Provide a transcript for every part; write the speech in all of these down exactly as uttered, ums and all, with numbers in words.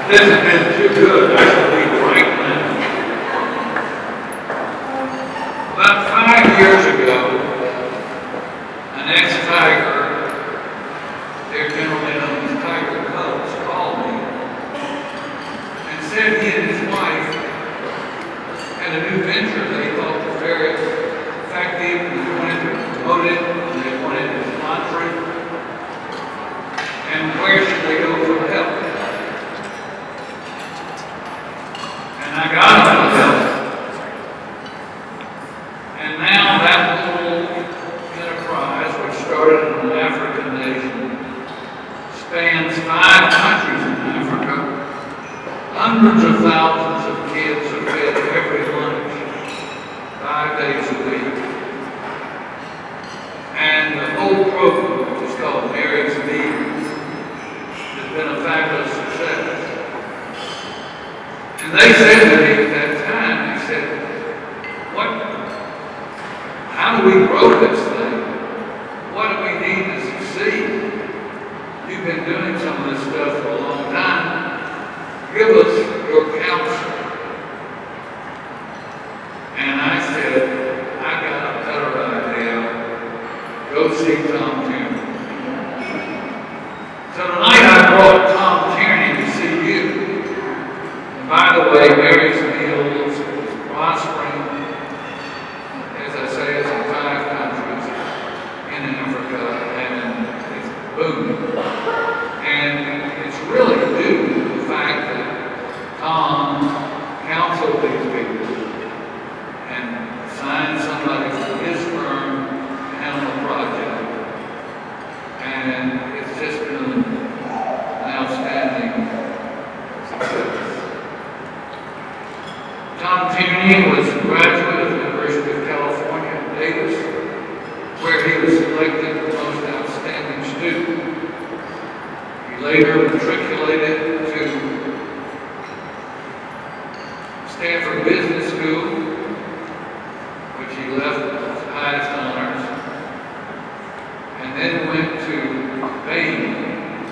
This has been too good. I should leave right now. About five years ago, an ex-Tiger, their gentleman known as Tiger Cubs, called me and said he and his wife had a new venture they thought was very effective, and they wanted to promote it, and they wanted to sponsor it. And where should they go for help? And I got them help. And now that little enterprise, which started in an African nation, spans five countries in Africa. Hundreds of thousands of kids are fed every lunch, five days a week. And the whole program, which is called Mary's Meals, has been a fabulous success. And they said to me at that time, they said, what, how do we grow this thing? What do we need to succeed? You've been doing some of this stuff for a long time. Give us your counsel. And I said, I got a better idea. Go see Tom Tierney. So tonight I brought Tom Tierney to see you. And by the way, Mary's Meals is prospering, as I say, it's in five countries in Africa, and it's booming. And it's really due to the fact that Tom counseled these people and assigned somebody from his firm to handle the project. And it's just been an outstanding success. Tom Tierney was a graduate of the University of California at Davis, where he was selected the most outstanding student. He later matriculated to Stanford Business School, which he left with highest honors, and then went to Bain.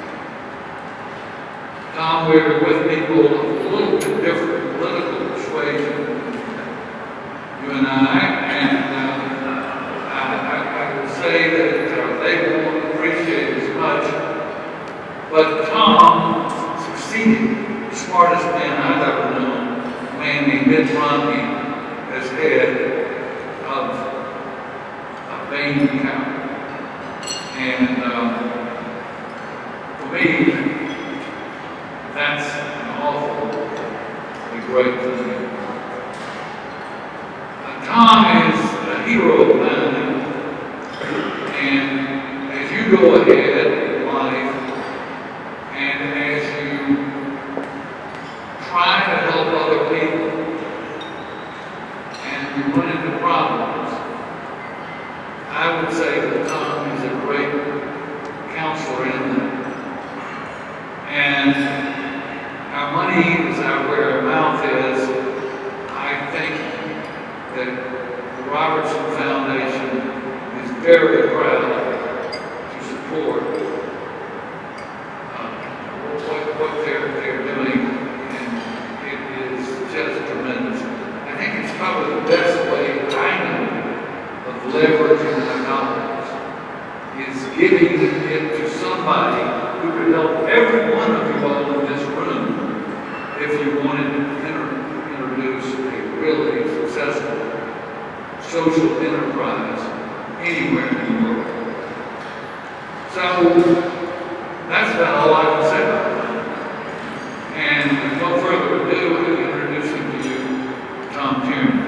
Tom, we were with people of a little bit different political persuasion, you and I, and uh, I, I, I would say that uh, they won't appreciate as much, but Tom succeeded, the smartest man I've ever known, landing Mitt Romney as head of uh, Bain County. And um, for me, that's an awfully great thing. Uh, Tom is a hero of mine, and as you go ahead in life, and as you try to help other people, and you run into problems, I would say that Tom is a great counselor in that. And our money is out where our mouth is. I think that the Robertson Foundation is very proud to support uh, what, what they're, they're doing, and it is just tremendous. I think it's probably the best way I know of leveraging our knowledge is giving it to somebody who could help every one of you all in this room if you wanted to inter introduce a really successful social enterprise anywhere in the world. So that's about all I can say about that. And with no further ado, I'm introducing to you Tom Tierney.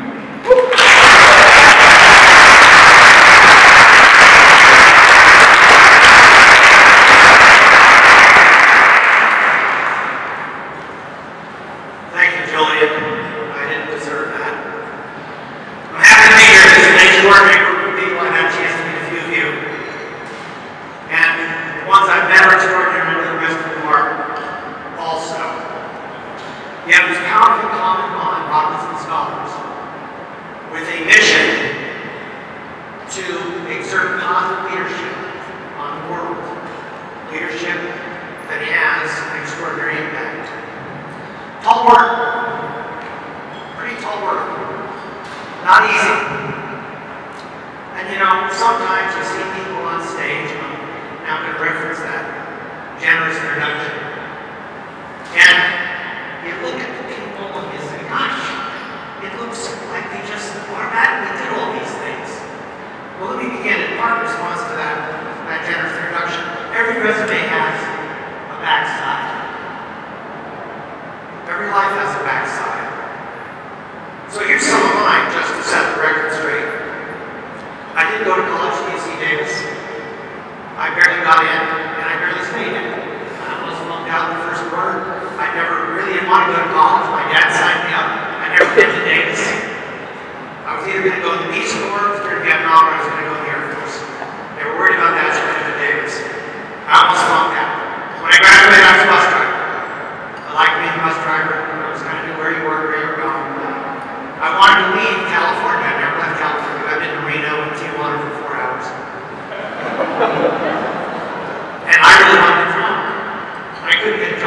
Leadership that has an extraordinary impact.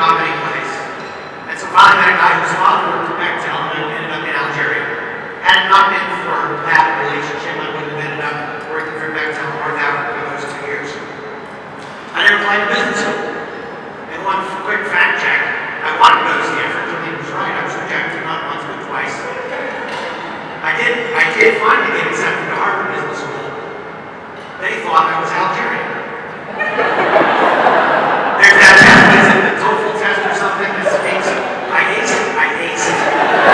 job anyplace. And so finally met a guy whose father worked at Bechtel and ended up in Algeria. Had it not been for that relationship, I would have ended up working for Bechtel in North Africa for those two years. I never applied to business school. And one quick fact check, I wanted to go to Stanford, Julian was right, I was rejected not once but twice. I did, I did finally get accepted to Harvard Business School. They thought I was Algerian. There's that test, is it the TOEFL test or something that speaks of, I aced it, I aced it.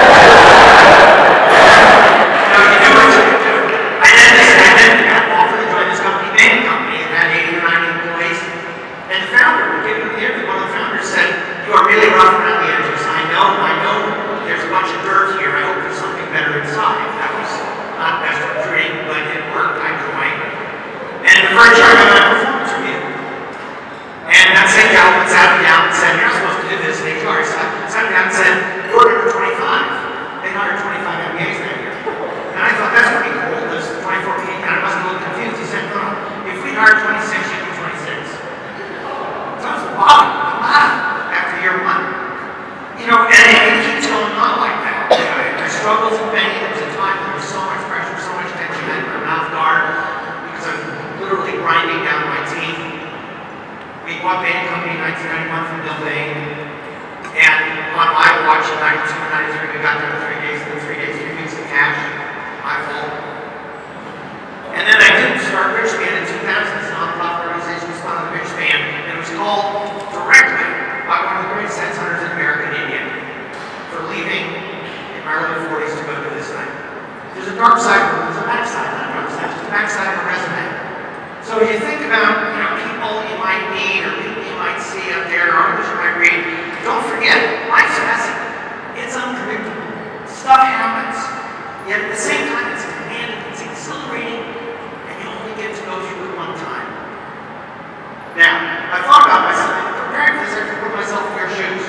No, you do what you can do. I did this, I did, I got offered to join this company, Bain Company, it had eighty or ninety employees. And the founder, given the interview, one of the founders said, you are really rough around the edges. I know, I know there's a bunch of dirt here. I hope there's something better inside. That was not best recruiting, but it worked. I joined. And the first year I got my performance review. And that same gentleman sat me down and said, you're not supposed to do this in H R. So I sat me down and said, you're number twenty-five. They hired twenty-five M B As that year. And I thought, that's pretty cool. There's twenty-four P and I wasn't a little confused. He said, no, no. If we hired twenty-six, you'd be twenty-six. So I was wow, wow, after year one. You know, and it keeps going on like that. You know, my struggles and pain, there was a time when there was so much pressure, so much tension, I had my mouth guard because I was literally grinding down my teeth. We bought Bain Company in nineteen ninety-one from Bill Bain, and on my watch in ninety-two and ninety-three, we got down to three days, and three days, three weeks of cash, my fault. And then I did start Richband in two thousand, this nonprofit organization was founded in Richband, and it was called directly by one of the greatest headhunters in America, India, for leaving in my early forties to go to this thing. There's a dark side, there's a back side, not a dark side, there's a back side of a resume. So when you think about, you know, people you might meet or people you might see up there, articles you might read, don't forget, life's messy. It's unpredictable. Stuff happens. Yet at the same time, it's commanding, it's exhilarating, and you only get to go through it one time. Now, I thought about myself, preparing for this, I could put myself in your shoes.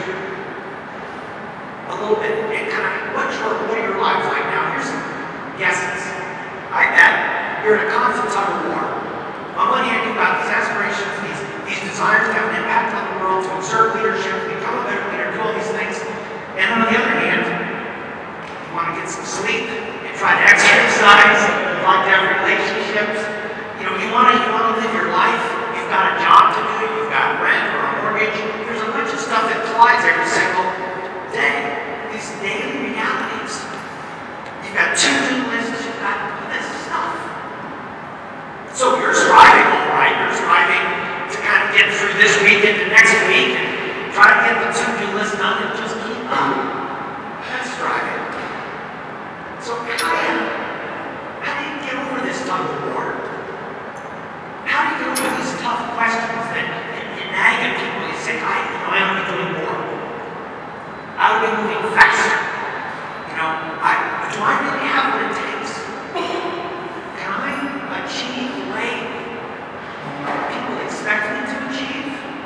A little bit, and kind of, what's your, what are your lives like now? Here's some guesses. I bet you're in a constant tug of war. On one hand, you've got these aspirations, these, these desires to have an impact on the world, to exert leadership, to become a better leader, do all these things. And on the other hand, you want to get some sleep, you try to exercise, you like to have relationships. You know, you want to, you want to live your life. You've got a job to do, you've got rent or a mortgage. There's a bunch of stuff that collides every single day. These daily realities. You've got to-do lists, you've got this stuff. So you're striving, all right? You're striving to kind of get through this week into next week and try to get the to-do list done and just keep up. That's striving. So how do you, how do you get over this tug of war? How do you get over these tough questions that you nag at people? You say, I, you know, I ought to be doing more. I ought to be moving faster. You know, I, do I really have what it takes? Can I achieve the way people expect me to achieve?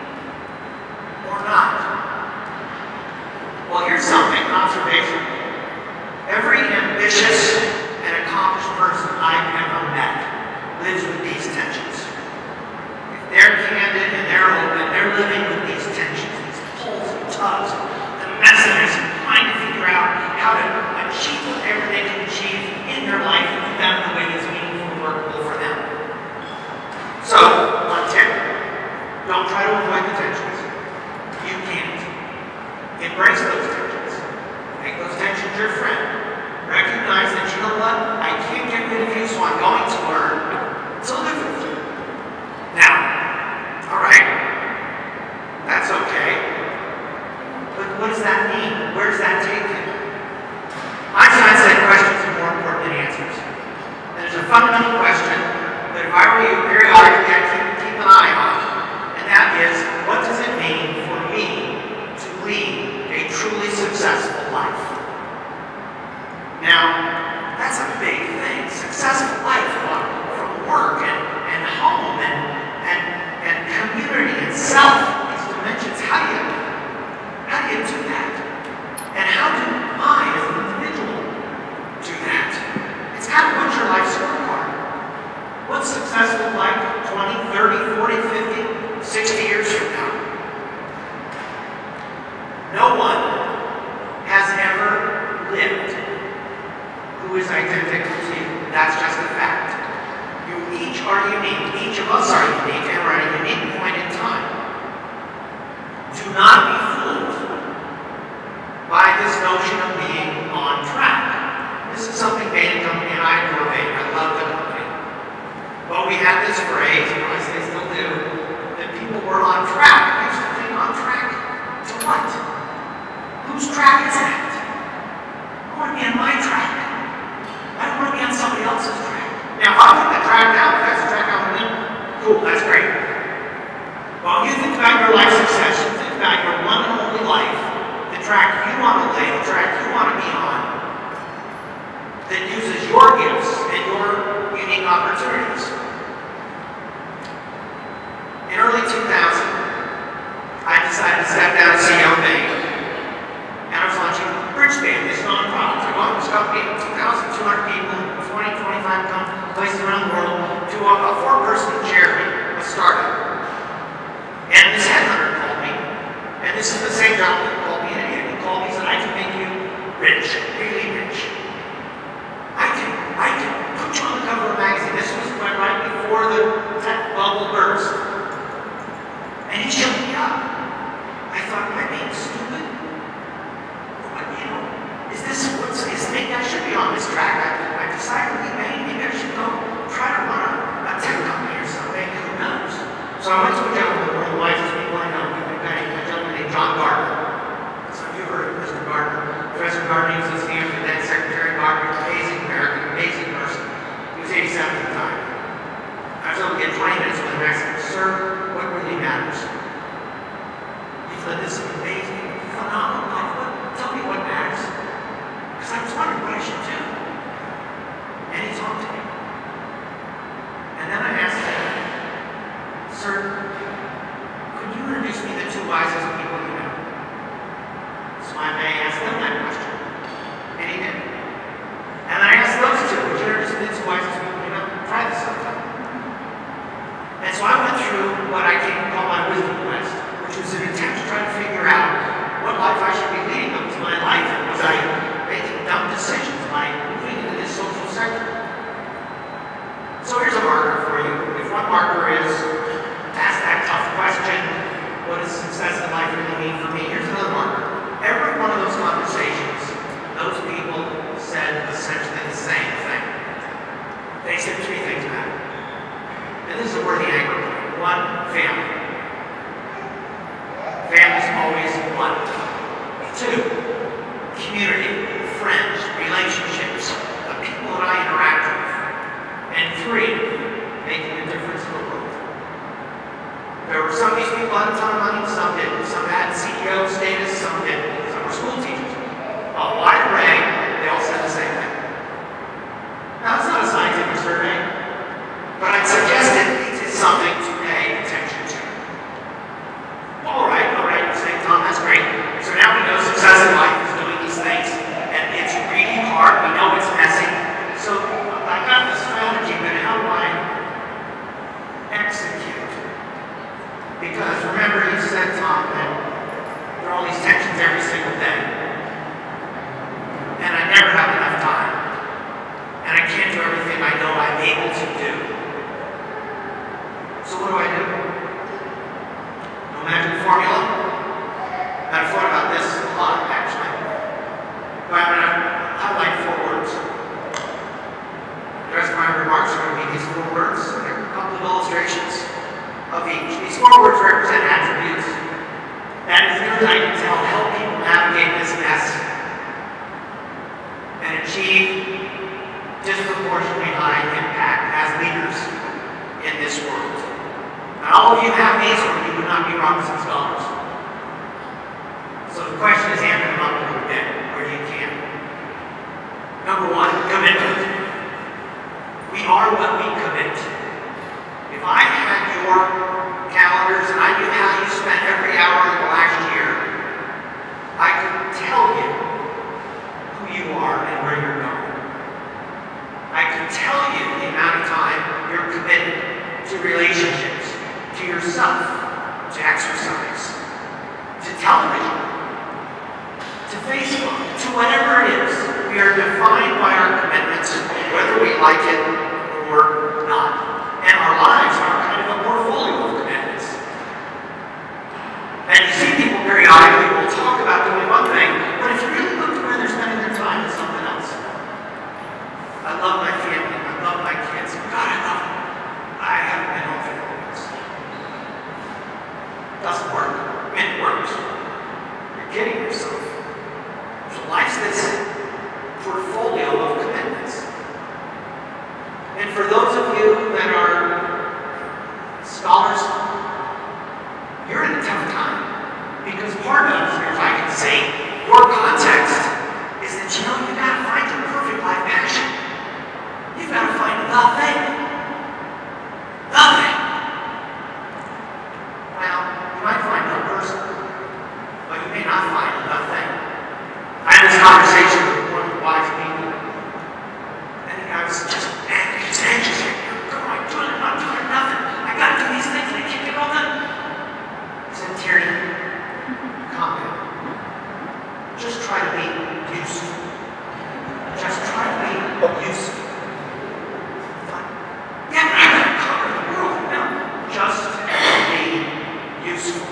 Or not? Well, here's something, an observation. Every ambitious and accomplished person I've ever met lives with these tensions. If they're candid and they're open, they're living with these tensions, these pulls and tugs, the messiness, and trying to figure out how to achieve whatever they can achieve in their life and do that in a way that's meaningful and workable for them. So, one tip, don't try to avoid the tensions. You can't. Embrace those tensions. Make those tensions your friend. Recognize that, you know what, I can't get rid of you, so I'm going to learn to live with you. Now, all right, that's okay. But what does that mean? Where does that take you? Einstein said questions are more important than answers. And there's a fundamental question that if I were you, periodically I'd keep, keep an eye on. And that is, what does it mean for me to lead a truly successful life? Now, that's a big thing. Successful life from work and, and home and, and, and community and self, these dimensions. How do you, how do you do that? And how do I, as an individual, do that? It's kind of what's your life scorecard. What's successful like twenty, thirty, forty, fifty, sixty years from now? No one has ever lived who is identical to you. That's just a fact. You each are unique. Each of us are unique, and we're at a unique point in time. Do not be fooled by this notion of being on track. This is something Bain and Company and I adore Bain. I love the company. But we had this phrase, and I say still do, that people were on track. I used to think, on track to what? Whose track is that? I want to be on my track. I don't want to be on somebody else's track. Now, if I put the track down, if that's the track I'm in, cool, that's great. Well, you think about your life success, you think about your one and only life, the track you want to lay, the track you want to be on, that uses your gifts and your unique opportunities. In early two thousand, I decided to step down as C E O of Bain, and I was launching Bridgespan, this nonprofit. I bought this company, two thousand two hundred people, twenty, twenty-five places around the world, to a, a four-person charity, a startup. And this headhunter called me, and this is the same gentleman who called me, and he called me and said, I can make you rich, really rich. I can, I can put you on the cover of a magazine. This was right before the tech bubble burst. And he showed me up. I thought, am I being stupid? What, you know, is this, what's, is, maybe I should be on this track. I, I decided to be Bain, maybe I should go try to run a, a tech company or something, who knows? So I went to a gentleman, one of the wisest people I know, a gentleman named John Gardner. Some of you have heard of Mister Gardner. Professor Gardner was his name for then Secretary Gardner, amazing American, amazing person. He was eighty-seven at the time. I was able to get twenty minutes with him, and I said, sir, what really matters? He said, this is amazing, phenomenal life. What, tell me what matters. Because I was wondering what I should do. And he talked to me. And then I asked him, sir, could you introduce me to the two wisest people you know? So I may ask them that question. And he did. And I asked those two, would you introduce me to the two wisest people you know? Try this sometime. And so I went through what I came to call my wisdom quest, which was an attempt to try to figure out what life I should be leading. What was my life? And was I making dumb decisions? Am I moving into this social sector? So here's a marker for you. If one marker is ask that tough question, what does success in life really mean for me? Here's another marker. Every one of those conversations, those people said essentially the same thing. They said three things matter. And this is a worthy anchor point. One, family. Family's always one. Two, community, friends, relationships, the people that I interact with. And three, making a difference in the world. There were some of these people had a ton of money, some didn't. Some had C E O status, some didn't. Some were school teachers. A wide array, they all said the same thing. Now, it's not a scientific survey, but I'd suggest it is something to pay attention to. All right, all right, you're saying, Tom, that's great. So now we know success in life is doing these things, and it's really hard. We know it's messy. So I got the strategy, but how do I execute? Because remember, you said, Tom, that there are all these tensions every single day. And I never have enough time. And I can't do everything I know I'm able to do. So what do I do? No magic formula? I've thought about this a lot, actually. But I'm going to highlight four words. The rest of my remarks are going to be these four words. There are a couple of illustrations of each. These four words represent attributes that, as near as I can tell, help people navigate this mess and achieve disproportionately high impact as leaders in this world. And all of you have these, or you would not be Robinson Scholars. So the question is, amp them up a little bit where you can. Number one, commitment. We are what we commit. If I had your calendars and I knew how you spent every hour of the last year, I could tell you who you are and where you're going. I could tell you the amount of time you're committed to relationships, to yourself, to exercise, to television, We are defined by our commitments, whether we like it or not. And our lives are kind of a portfolio of commitments. And you see people periodically will talk about doing one thing, but if you really look at where they're spending their time, it's something else. I love my family. I love my kids. God, I love them. I haven't been home for four weeks. Doesn't work. I mean, it works. You're kidding yourself. So life's this portfolio of commitments. And for those of you that are scholars, you're in a tough time. Because part of, as I can say, your context is that you know you've got to find your perfect life passion. You've got to find the thing. The thing. Well, you might find the person, but you may not find the thing. I had this conversation with one of the wise people, and I was just anxious, anxious. What am I doing? I'm not doing nothing. I got to do these things, and I can't get it all done. I said, Tierney, calm down. Just try to be useful. Just try to be useful. Yeah, but I gotta cover the world. No, just be useful.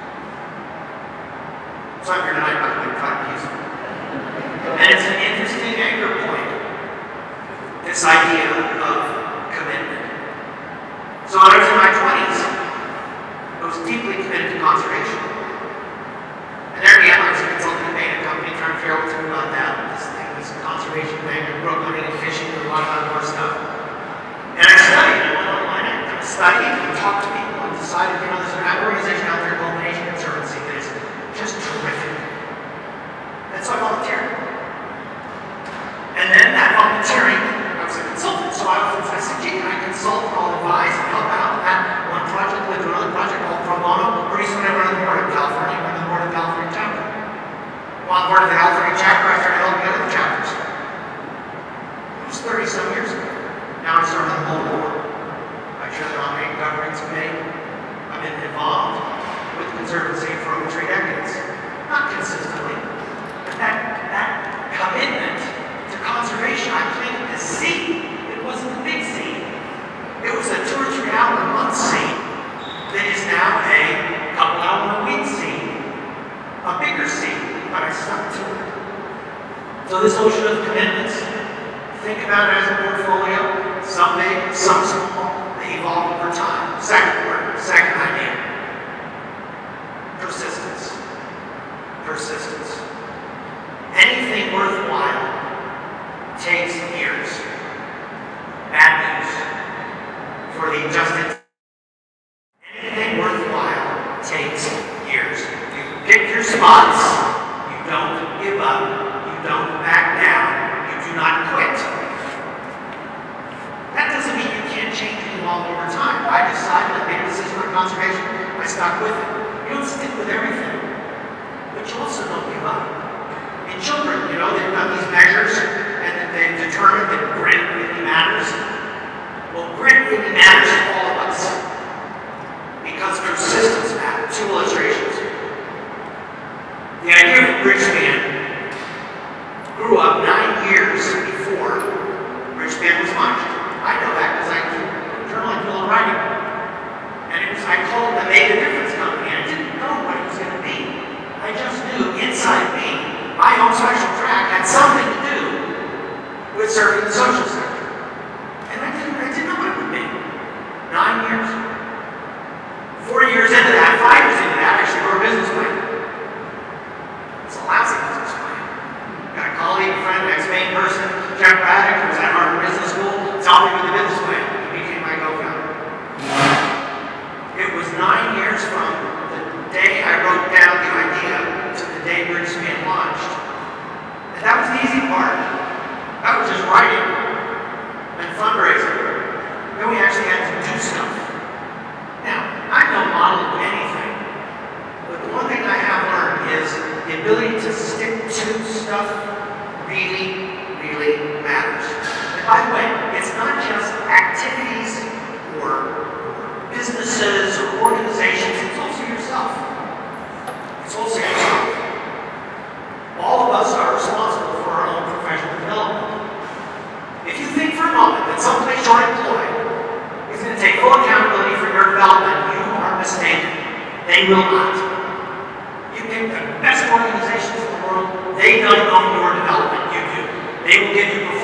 So I'm here tonight, by the way, trying to be useful. And it's an interesting anchor point, this idea of commitment. So when I was in my twenties, I was deeply committed to conservation. And there again, I was a consultant at a company trying to figure out what to do about that. This thing, this conservation thing, I grew up living in fishing, and a lot of other stuff. And I studied, I went online, I studied, and talked to people, and decided, you know, there's an organization out there called the Nation Conservancy that is just terrific. And so I volunteered. And then that volunteering, I was a consultant, so I often I said, gee, can I consult and I'll advise and help out at one project with another project called Pro Bono. Pretty soon I went on the board of California, I went on the board of California chapter. Well, on the board of the California chapter, I started helping other chapters. It was thirty some years ago. Now I started on the whole board. I chair the nominating governance committee. I've been involved with the Conservancy for over three decades. Not consistently, but that, that commitment to conservation, I planted this seed. It wasn't a big seed. It was a two or three hour a month seed that is now a couple hour a week seed. A bigger seed, but I stuck to it. So this ocean of commitments, think about it as a portfolio, some big, some small, they evolve over time. Second word, second idea. Persistence. Persistence. Anything worthwhile takes years. Bad news for the just anything worthwhile takes years. You pick your spots, you don't give up, you don't back down, you do not quit. That doesn't mean you can't change and evolve over time. I decided I made a decision on conservation, I stuck with it. You don't stick with everything, but you also don't give up. In children, you know, they've done these measures and they've determined that grit really matters. Well, grit really matters to all of us because persistence matters. Two illustrations. The idea of Rich Man grew up nine years before Rich Man was launched. I know that because I do journaling, do a little writing. And it was, I called the Make a Difference Company. I didn't know what it was going to be. I just knew inside me, my own special track had something to do with serving the social sector. And I didn't, I didn't know what it would be. Nine years. Four years into that, five years into that, I actually wrote a business plan. It's a lousy business plan. Got a colleague, a friend, ex-Maine person, Jeff Braddock, who was at Harvard Business School, helped me with the business plan. He became my co-founder. It was nine years from the day I wrote down the idea to the day Rich Man launched. And that was the easy part. That was just writing and fundraising. Then we actually had to do stuff. Now, I'm no model of anything, but the one thing I have learned is the ability to stick to stuff really, really matters. And by the way, it's not just activities or businesses or organizations, it's also yourself. It's also yourself. All of us are responsible for our own professional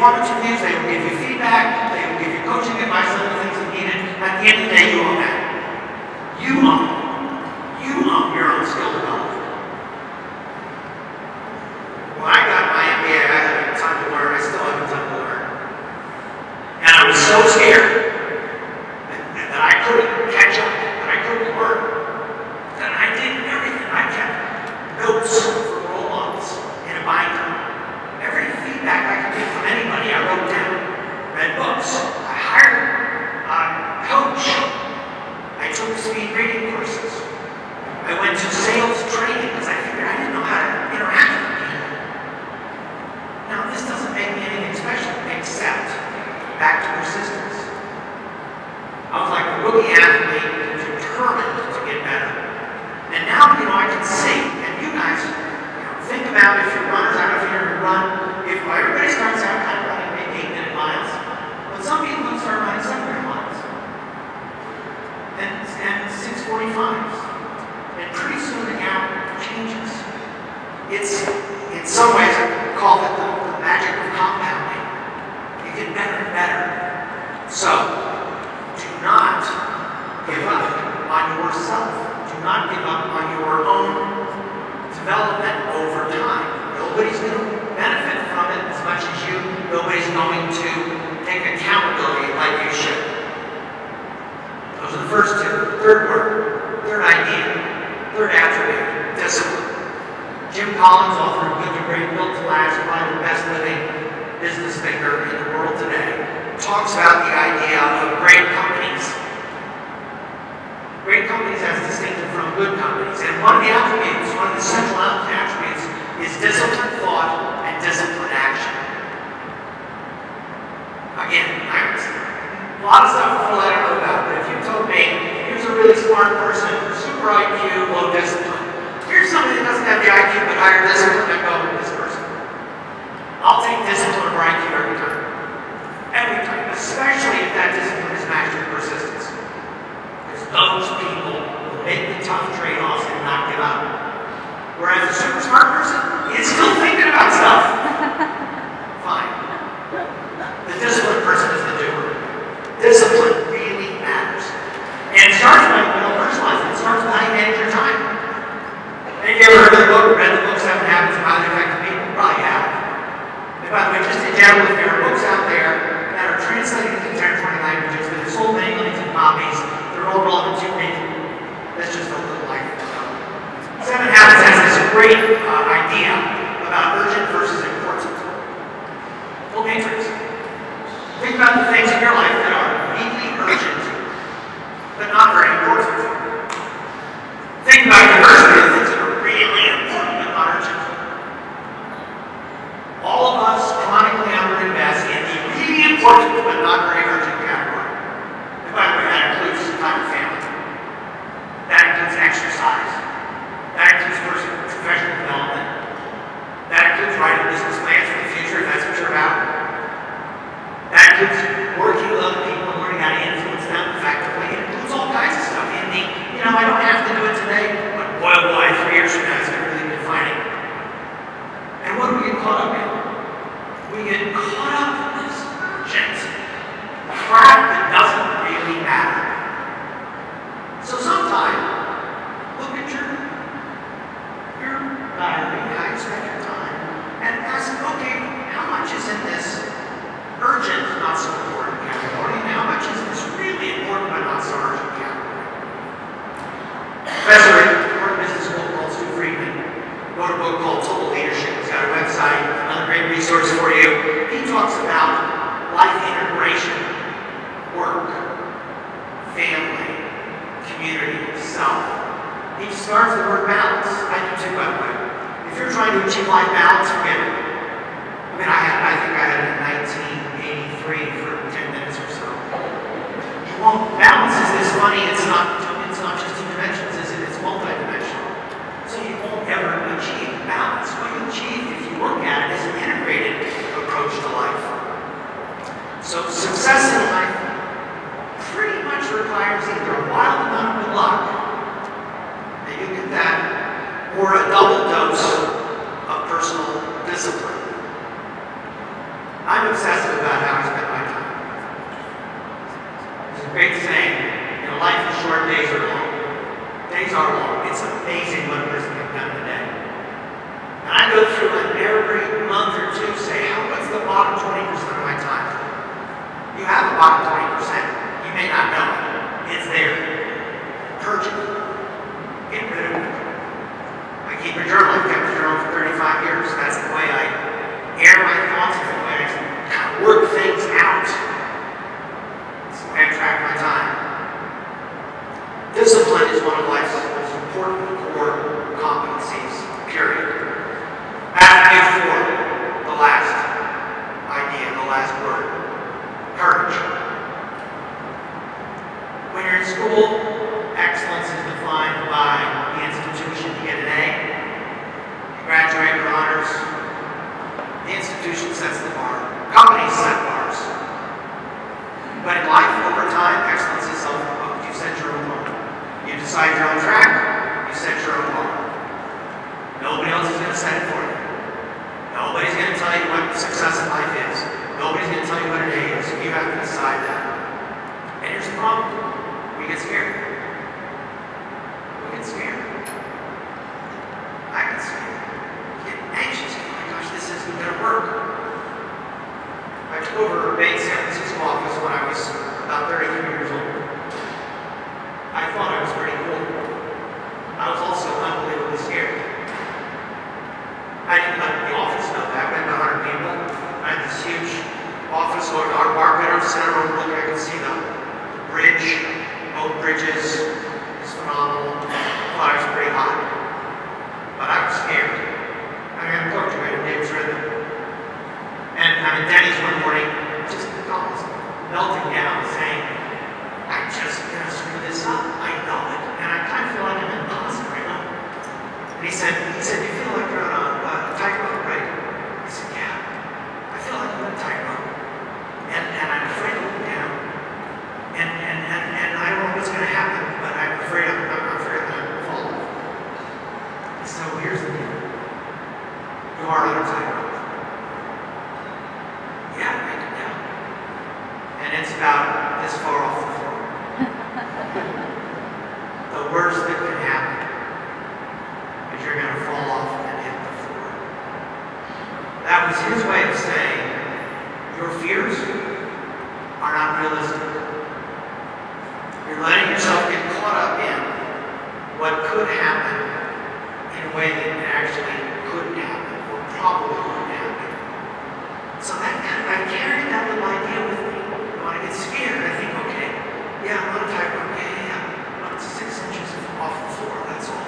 performance reviews, they will give you feedback, they will give you coaching advice on the things that needed. At the end of the day, you own that. You own it. You own your own skill development. When I got my M B A, I had a ton to learn. I still have a ton to learn. And I was so scared that, that I couldn't catch up, that I couldn't learn, that I did everything. I kept notes for roll-ups in a binder. Every feedback I could get from anybody, I wrote down. Read books. I hired a coach. I took speed reading courses. I went to sales training because I figured I didn't know how to interact with people. Now, this doesn't make me anything special, except back to persistence. I was like a rookie athlete, determined to get better. And now, you know, I can see, and you guys, you know, think about if you're runners, I don't know if you're going to run, if well, everybody starts out kind of running maybe eight minute miles, but some people start running seven minute miles. And, and six forty-fives. And pretty soon the gap changes. It's, in some ways, I call it the, the magic of compounding. You get better and better. So, do not give up on yourself. Do not give up on your own development over time. Nobody's going to benefit from it as much as you. Nobody's going to take accountability like you should. Those are the first two. Third word, third idea, third attribute, discipline. Jim Collins, author of Good to Great, Built to Last, probably the best living business thinker in the world today, talks about the idea of great companies. Great companies as distinctive from good companies. And one of the attributes, one of the central attributes is disciplined thought and disciplined action. Again, I was, a lot of stuff before I don't know about, but if you told me, here's a really smart person, super I Q, low discipline. Here's somebody that doesn't have the I Q but higher discipline, I go with this person. I'll take discipline over I Q every time. Every time. Especially if that discipline is matched with persistence. Because those people will make the tough trade-offs and not give up. Whereas a super smart person is still thinking about stuff. Fine. The disciplined person is the doer. Discipline really matters. And it starts by, we don't personalize it, it starts with how you manage your time. Have you ever heard of the book, read the book, Seven Habits of Highly Effective People? Probably have. And by the way, just in general, if there are books out there that are translated into ten or twenty languages that have sold many millions of copies, they're all relevant to me. That's just a little life. Seven Habits has this great uh, idea about urgent versus important. Full matrix. Think about the things in your life that are really urgent, but not very important. Think about diversity of things that are really important but not urgent. All of us chronically underinvest in the really important but not very urgent category. And by the way, that includes time with family. That includes exercise. That includes personal professional development. That includes writing business plans for the future if that's what you're about. That includes working with other people and learning how to influence them effectively. It includes all kinds of stuff. In the, you know, I don't have to do it today, but boy, oh boy, three years from now, it's going to really be defining. And what do we get caught up in? We get caught up in this urgent crap that doesn't really matter. So sometime, look at your, your diary, how you spend your time, and ask, okay, how much is in this urgent, not so important category, and how much is this really important but not so urgent category? Professor at Harvard Business School called Stu Friedman wrote a book called Total Leadership. He's got a website, another great resource for you. He talks about life integration, work, family, community, self. He starts the word balance. I do too, by the way. If you're trying to achieve life balance, forget it. I mean, I had, I think I had it in nineteen eighty-three for ten minutes or so. You won't, balance is this funny, it's not, it's not just two dimensions, is it? It's multi-dimensional. So you won't ever achieve balance. What you achieve, if you work at it, is an integrated approach to life. So success in life pretty much requires either a wild amount of good luck, and you get that, or a double dose of personal discipline. I'm obsessed bars. The institution sets the bar. Companies set bars. But in life, over time, excellence is self-imposed. You set your own bar. You decide your own track. You set your own bar. Nobody else is going to set it for you. Nobody's going to tell you what success in life is. Nobody's going to tell you what it is. You have to decide that. And here's the problem. We get scared. We get scared. I get scared. Get anxious. Oh my gosh, this isn't going to work. I took over Bates San Francisco office when I was about thirty-three years old. I thought I was pretty cool. I was also unbelievably scared. I didn't let the office know that. We had one hundred people. I had this huge office where our marketer center overlook. I could see the bridge, both bridges. It's phenomenal. I thought I was pretty hot. But I was scared. I mean, I talked to my name's Rhythm. And I'm at Denny's one morning, just almost melting down, saying, I'm just gonna screw this up. I know it. And I kind of feel like I'm in Boston right now. And he said, he said, you feel like you're on a uh, tightrope, right? I said, yeah. I feel like I'm on a tightrope. And, and I'm afraid to look down. And, and, and, and I don't know what's going to happen, but I'm afraid I'm, I'm afraid I'm going to fall off. So here's the deal. You are on a tightrope. Yeah, I can down. And it's about this far off the floor. The worst that can happen is you're going to fall off and hit the floor. That was his way of saying, your fears are not realistic. You're letting yourself get caught up in what could happen in a way that actually couldn't happen, or probably wouldn't happen. So that kind of, I carry that little idea with me. When I get scared, I think, okay, yeah, I'm on a tightrope, yeah, yeah, yeah. But it's six inches off the floor, that's all.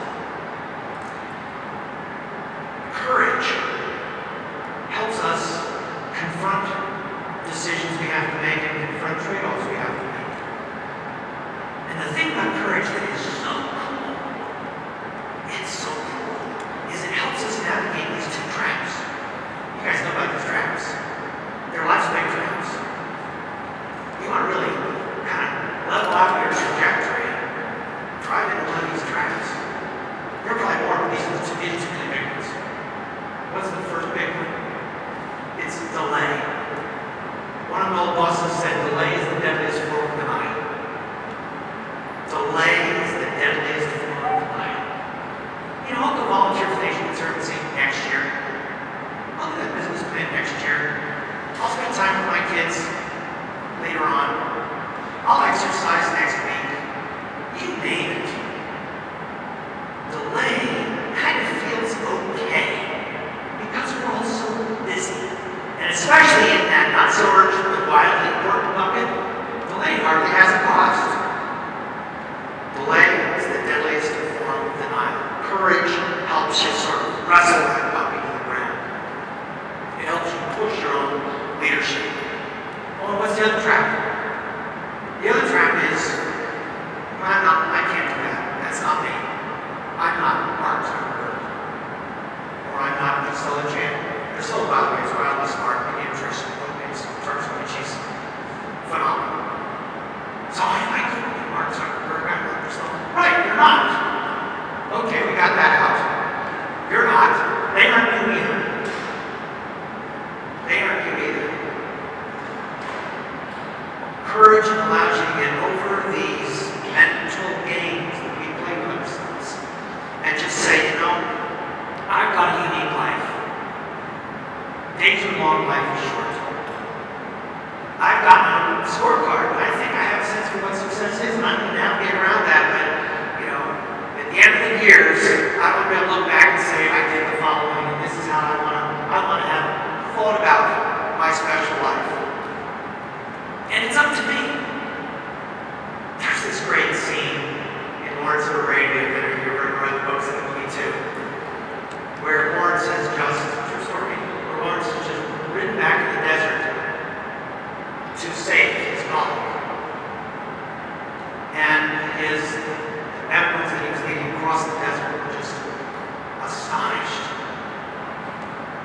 Courage helps us confront decisions we have to make and confront trade-offs we have to make. And the thing about courage that is so cool, it's so cool, is it helps us navigate these two traps. You guys know about these traps. They're life's big traps. You want to really kind of level out your trajectory, drive into one of these traps. You're probably more of these are the two really big ones. What's the first big one? It's delay. One of my old bosses said delay is the deadliest form of denial. Delay is the deadliest form of denial. You know, I'll go volunteer for Nation Conservancy next year. I'll do that business plan next year. I'll spend time with my kids later on. I'll exercise next week. You name it. Delay kind of feels okay because we're all so busy. And especially in that not so urgent but wildly important bucket, delay hardly has a cost. Delay is the deadliest form of denial. Courage helps you sort of wrestle that puppy to the ground. It helps you push your own leadership. Well, what's the other trap? The other trap is, I'm not, I can't do that. That's not me. I'm not Mark Zuckerberg. Or I'm not Priscilla Chan. Priscilla, by the way, is wildly smart and interesting in terms of which she's phenomenal. So I, I couldn't be Mark Zuckerberg. I'm not Priscilla. Right, you're not. Okay, we got that out. You're not. They aren't you either. They aren't you either. Courage allows you to get over these mental games that we play with ourselves and just say, you know, I've got a unique life. Days are long, life is short. I've got my own scorecard. I think I have a sense of what success is, and I'm going to navigate around that, but, you know, at the end of the years, I want to be able to look back and say, I did the following, and this is how I want to, I want to have thought about my special life. And it's up to me. There's this great scene in Lawrence of Arabia, that if you ever read the books of the movie too, where Lawrence has just, true story, where Lawrence has just ridden back in the desert to save his colleague. And his veterans that he was leading across the desert were just astonished.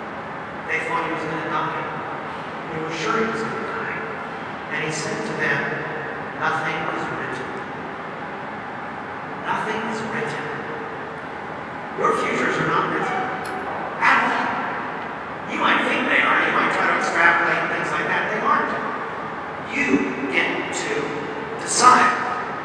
They were sure he was going to die. And he said to them, nothing is written. Nothing is written. Your futures are not written. At all. You might think they are. You might try to extrapolate things like that. They aren't. You get to decide.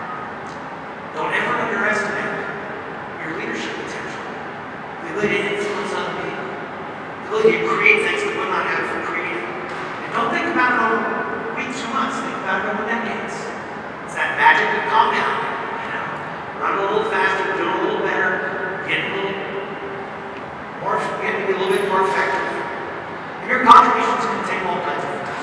Don't ever underestimate your leadership potential. The ability to influence other people. The ability to create things that would not have for creating. And don't think about it over weeks or months. Think about it over decades. It's that magic of compounding. You know, run a little faster, do a little better, get a little more, get to be a little bit more effective. And your contributions can take all kinds of forms.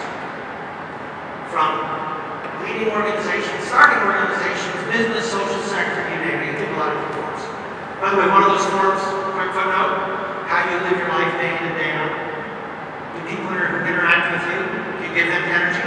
From leading organizations, starting organizations, business, social sector, you name it, you take a lot of different forms. By the way, one of those forms, quick footnote, how you live your life day in and day out. Do people who interact with you, do you give them energy?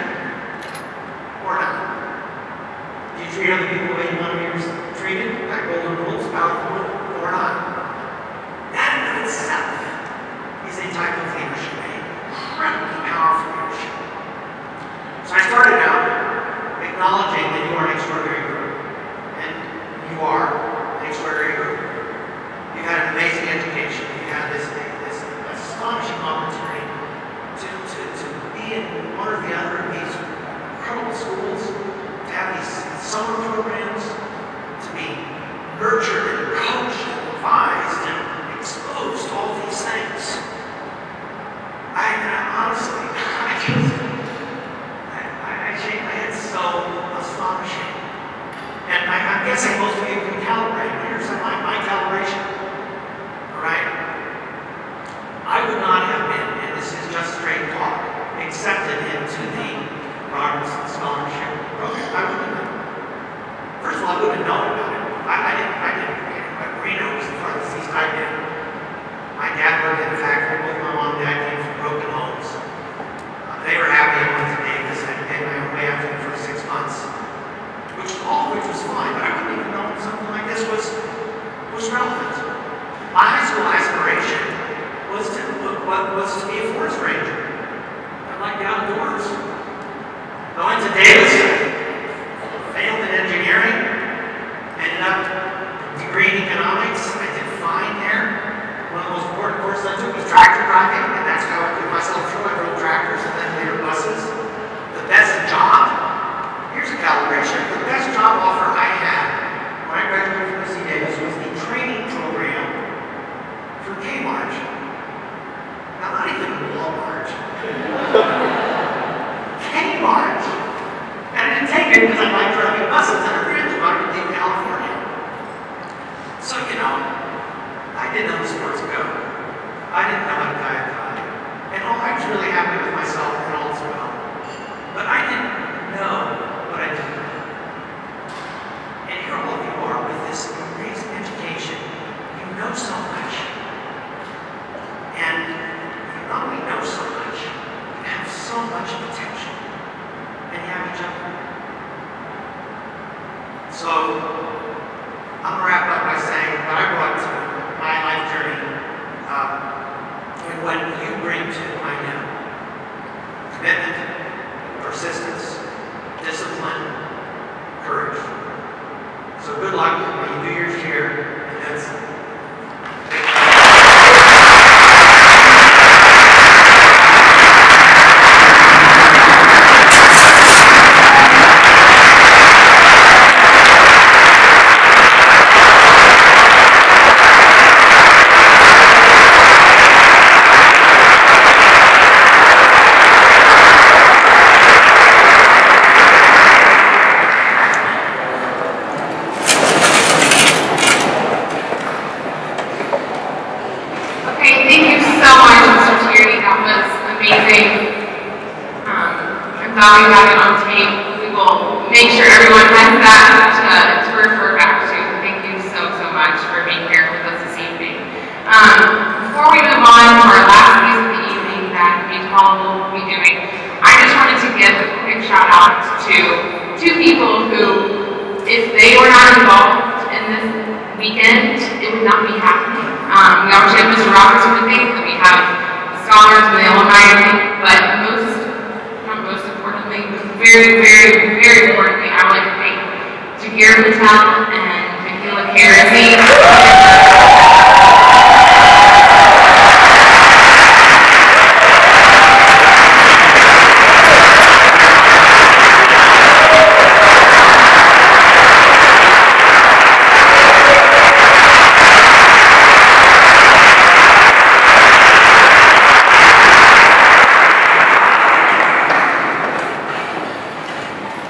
Or not? Do you treat other people the way you want to be treated? That golden rule, powerful or not? That in and of itself is a type of leadership, a incredibly powerful leadership. So I started out acknowledging that you are an extraordinary group. And you are an extraordinary group. You had an amazing education. You had this, this astonishing opportunity to, to, to be in one or the other of these incredible schools, to have these summer programs, to be nurtured and coached and advised and exposed to all these things. I, I honestly, I just, I, I, I, I had so astonishing. And I, I'm guessing most of you can calibrate. Here's my, my calibration. All right? I would not have been, and this is just straight talk, accepted into the Robertson Scholarship Program. I wouldn't have been. First of all, I wouldn't have known about it. I, I didn't, I didn't, but Reno was the farthest east I did. My dad worked in a factory. Both my mom and dad came from broken homes. Uh, they were happy I went to Davis. I had to pay my own way after the first six months. Which, all of which was fine, but I wouldn't even know if something like this was, was relevant. My high school aspiration was to, was to be a forest ranger. I liked the outdoors. I went to Davis, failed in engineering, ended up degree in economics. I did fine there. One of the most important courses I took was tractor driving, and that's how I put myself through. I drove tractors and then later buses. The best job, here's a calibration, the best job offer I had when I graduated from U C Davis was the training program for Kmart. Now, not even Walmart. Kmart. And I didn't take it because I liked driving buses and I really wanted to leave California. So, you know, I didn't know the sports go. I didn't know how to kayak fly. And all, I was really happy with myself and all as well. But I didn't know what I didn't know. And here all of you are with this amazing education. You know so much. And you not only know so much, you have so much potential. And you have each other. So, I'm going to wrap up by saying what I brought to my life journey um, and what you bring to my new commitment, persistence, discipline, courage. So good luck when you do yours here, and that's glad we have it on tape. We will make sure everyone has that to, to refer back to. Thank you so, so much for being here with us this evening. Um, before we move on to our last piece of the evening that Page Hall will be doing, I just wanted to give a quick shout out to two people who, if they were not involved in this weekend, it would not be happening. Um, we obviously have Mister Robertson to thank, and we have the scholars and the alumni to thank, but most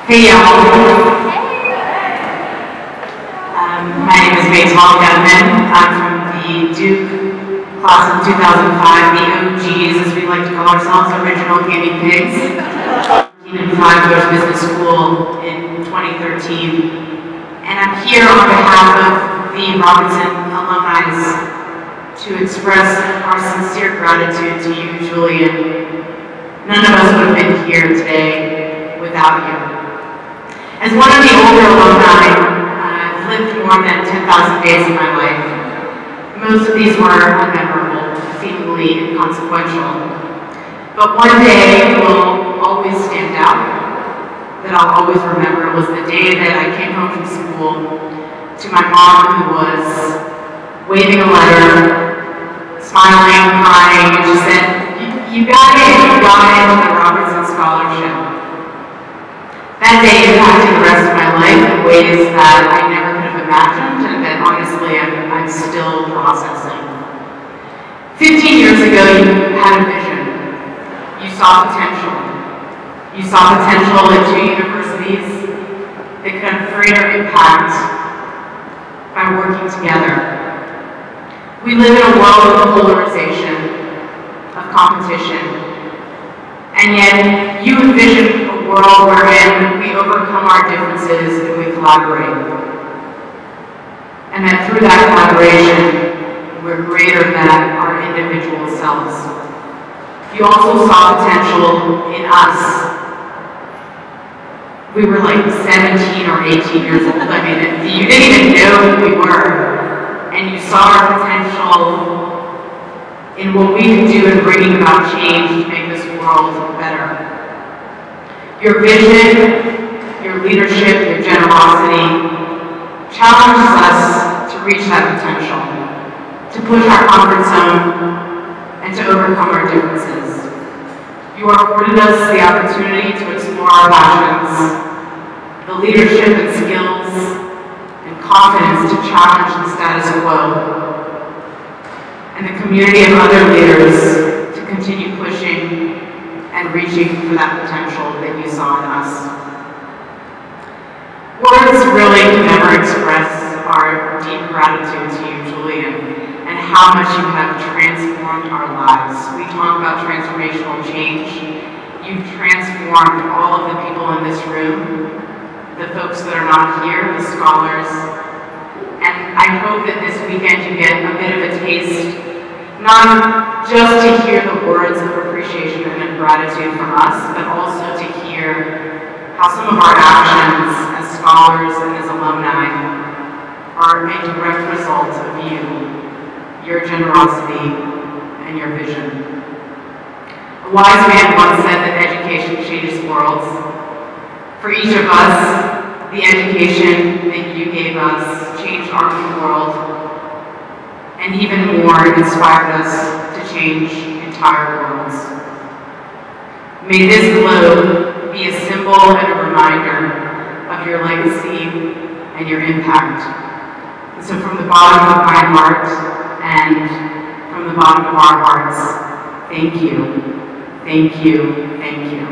Hey y'all. Um, my name is Mace Hall-Gutman. I'm from the Duke class of two thousand five, the O Gs, as we like to call ourselves, original guinea pigs. In five years business school in twenty thirteen. And I'm here on behalf of the Robinson alumni to express our sincere gratitude to you, Julian. None of us would have been here today without you. As one of the older alumni, I've lived more than ten thousand days in my life. Most of these were unmemorable, seemingly inconsequential. But one day will always stand out, that I'll always remember, was the day that I came home from school to my mom, who was waving a letter, smiling, crying, and she said, you got it, you got into the Robertson Scholarship. That day impacted the rest of my life in ways that I never could have imagined, and that honestly I'm, I'm still processing. Fifteen years ago, you had a vision. You saw potential. You saw potential in two universities that could have greater impact by working together. We live in a world of polarization, of competition, and yet you envision a world wherein we overcome our differences and we collaborate. And that through that collaboration, we're greater than our individual selves. You also saw potential in us. We were like seventeen or eighteen years old. I mean, you didn't even know who we were. And you saw our potential in what we could do in bringing about change to make this world better. Your vision, your leadership, your generosity challenges us to reach that potential, to push our comfort zone, and to overcome our differences. You afforded us the opportunity to explore our passions, the leadership and skills and confidence to challenge the status quo, and the community of other leaders to continue pushing and reaching for that potential that you saw in us. Words really can never express our deep gratitude to you, Julian, and how much you have transformed our lives. We talk about transformational change. You've transformed all of the people in this room, the folks that are not here, the scholars. And I hope that this weekend you get a bit of a taste, not just to hear the words of appreciation and gratitude from us, but also to hear how some of our actions as scholars and as alumni are a direct result of you, your generosity, and your vision. A wise man once said that education changes worlds. For each of us, the education that you gave us changed our world, and even more, inspired us to change entire worlds. May this globe be a symbol and a reminder of your legacy and your impact. And so from the bottom of my heart and from the bottom of our hearts, thank you, thank you, thank you.